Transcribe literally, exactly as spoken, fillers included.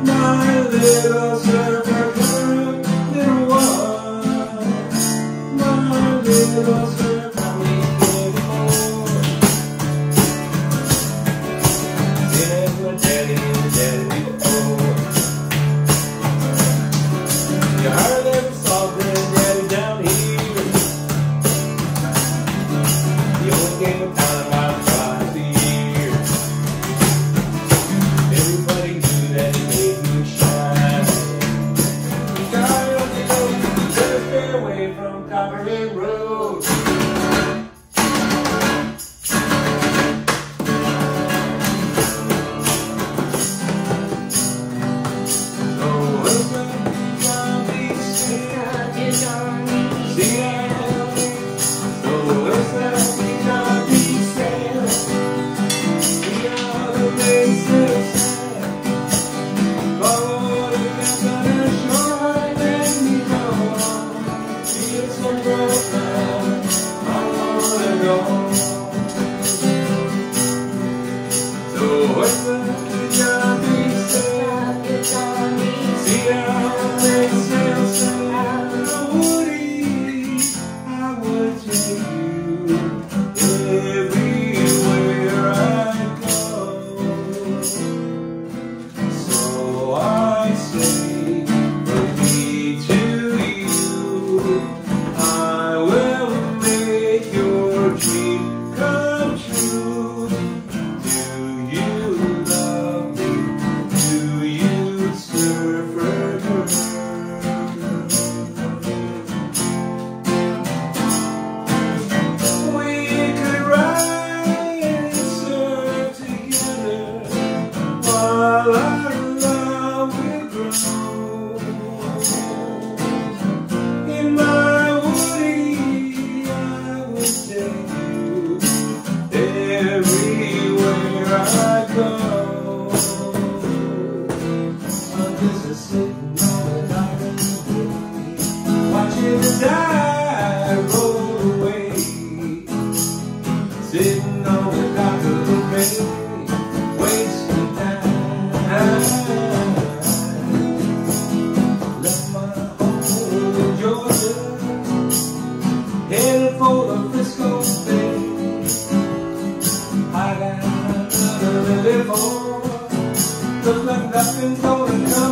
My little surfer girl, little one. My little surfer anymore. Didn't go daddy and daddy before. You heard every song and daddy down here. The old game of time about twice a year. Everybody knew that he made me shine. God only knows you better stay away from Copperhead Road. So wake up, Johnny, see ya. So wake up, Johnny, sail. We are the races. Follow the captain ashore and we go on. It's a broken, I wanna go. So wake up, Johnny, sail. See how they sail, sail. Woody, I would take you everywhere I go. So I say, from me to you, I will make your dream come true. Do you love me? Do you surfer girl? We could ride and surf together while our love will grow. In my Woody, I will take you everywhere I go. I'm just sitting on an island, watching the tide roll away. Sitting on the dock of the bay, wasting time. Left my home in Georgia, headed for the Frisco Bay. I got nothing to live for, look like nothing's gonna come.